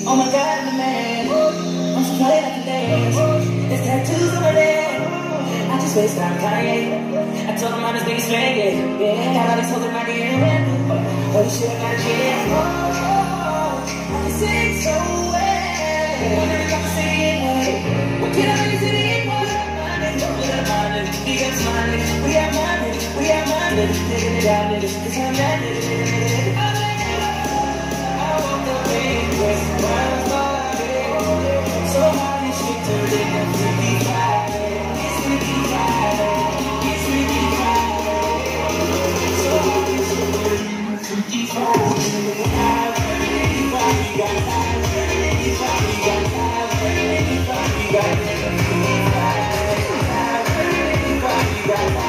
Oh my God, the man. I'm so play like a dance. There's tattoos on my leg. I just waste time, Kanye. I told him I'm his biggest fan, yeah. Got all these hoes in my DM. Holy shit, I got a jam. I can sing so well. Wondering if I can sing it well. What can I make it to the end? What up, minded? We got smiling. We got minded. We got minded. Nigga, it out, niggas. Cause I'm not nigga. I woke up in West so how this shit turned into Freaky Friday. It's Freaky Friday. It's Freaky Friday. So how this shit turned into Freaky Friday. Freaky Friday, we got time. Freaky Friday, we got time. Freaky Friday, we got time. Freaky Friday, we got time.